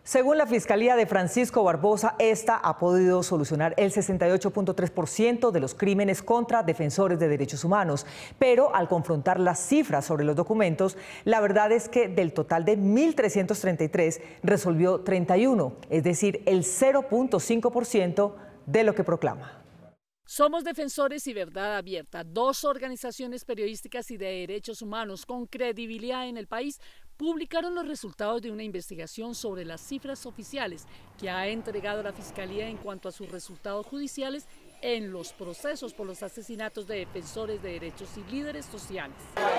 Según la Fiscalía de Francisco Barbosa, esta ha podido solucionar el 68.3% de los crímenes contra defensores de derechos humanos. Pero al confrontar las cifras sobre los documentos, la verdad es que del total de 1.333 resolvió 31, es decir, el 0.5% de lo que proclama. Somos Defensores y Verdad Abierta, dos organizaciones periodísticas y de derechos humanos con credibilidad en el país, publicaron los resultados de una investigación sobre las cifras oficiales que ha entregado la Fiscalía en cuanto a sus resultados judiciales en los procesos por los asesinatos de defensores de derechos y líderes sociales.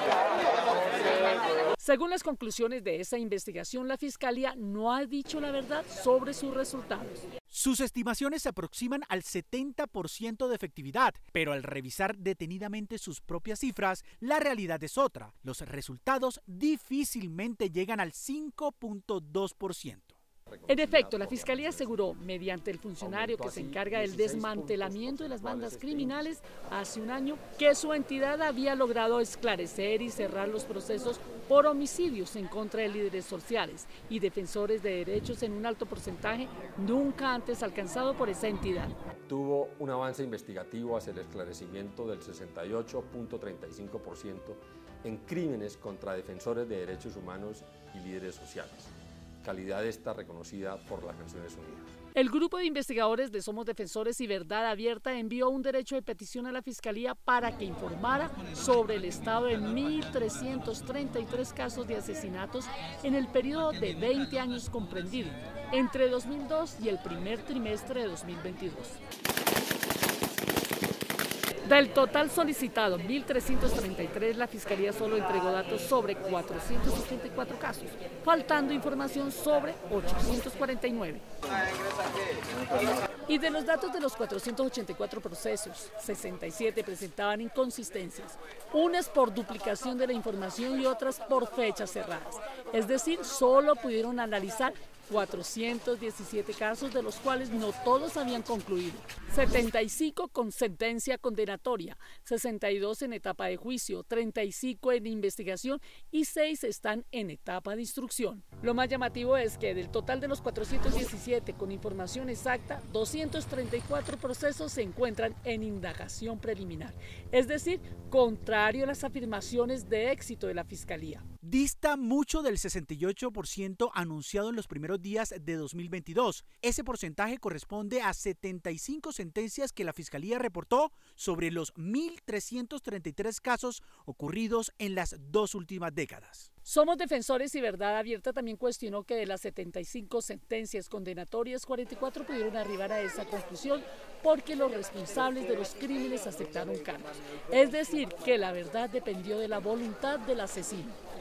Según las conclusiones de esa investigación, la Fiscalía no ha dicho la verdad sobre sus resultados. Sus estimaciones se aproximan al 70% de efectividad, pero al revisar detenidamente sus propias cifras, la realidad es otra. Los resultados difícilmente llegan al 5.2%. En efecto, la Fiscalía aseguró, mediante el funcionario que se encarga del desmantelamiento de las bandas criminales, hace un año, que su entidad había logrado esclarecer y cerrar los procesos por homicidios en contra de líderes sociales y defensores de derechos en un alto porcentaje nunca antes alcanzado por esa entidad. Tuvo un avance investigativo hacia el esclarecimiento del 68.35% en crímenes contra defensores de derechos humanos y líderes sociales. Calidad esta reconocida por las Naciones Unidas. El grupo de investigadores de Somos Defensores y Verdad Abierta envió un derecho de petición a la Fiscalía para que informara sobre el estado de 1.333 casos de asesinatos en el periodo de 20 años comprendido entre 2002 y el primer trimestre de 2022. Del total solicitado, 1.333, la Fiscalía solo entregó datos sobre 464 casos, faltando información sobre 849. Y de los datos de los 484 procesos, 67 presentaban inconsistencias, unas por duplicación de la información y otras por fechas cerradas. Es decir, solo pudieron analizar 417 casos, de los cuales no todos habían concluido, 75 con sentencia condenatoria, 62 en etapa de juicio, 35 en investigación y 6 están en etapa de instrucción. Lo más llamativo es que del total de los 417 con información exacta, 234 procesos se encuentran en indagación preliminar, es decir, contrario a las afirmaciones de éxito de la Fiscalía. Dista mucho del 68% anunciado en los primeros días de 2022. Ese porcentaje corresponde a 75 sentencias que la Fiscalía reportó sobre los 1.333 casos ocurridos en las 2 últimas décadas. Somos Defensores y Verdad Abierta también cuestionó que de las 75 sentencias condenatorias, 44 pudieron arribar a esa conclusión porque los responsables de los crímenes aceptaron cargos. Es decir, que la verdad dependió de la voluntad del asesino.